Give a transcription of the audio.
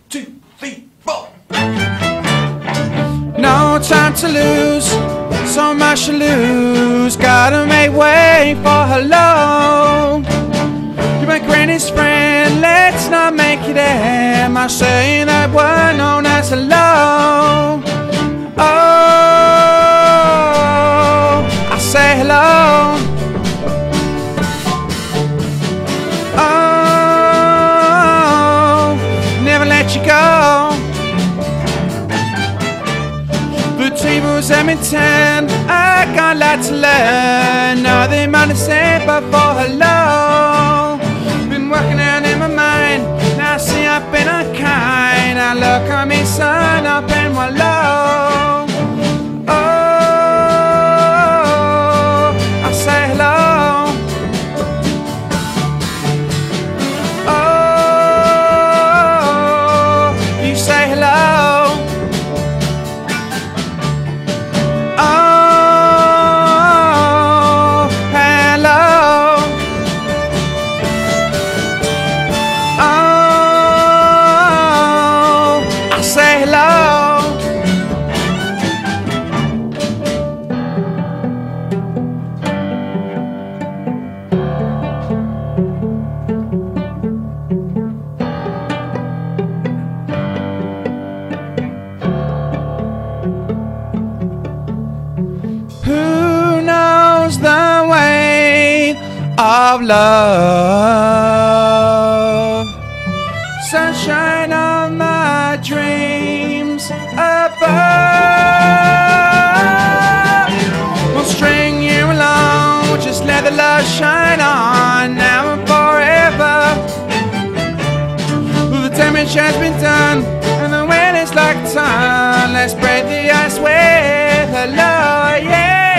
2, 3, 4. No time to lose, so much to lose. Gotta make way for hello. You're my greatest friend, let's not make it end. I'm saying that word known as hello. Oh, I say hello. Oh, never let you go. The tables have been turned, I got a lot to learn. Nothing more to say but for hello. Been working out in my mind, now I see I've been unkind. Now look at me, son, up in my low. Oh, I say hello. Oh, you say hello. Oh, hello. Oh, I say hello. Who knows the weight of love? Sunshine on my dreams above. Won't string you along, just let the love shine on now and forever. Well, the damage has been done and the wind is like a ton. Let's break the ice with hello, yeah.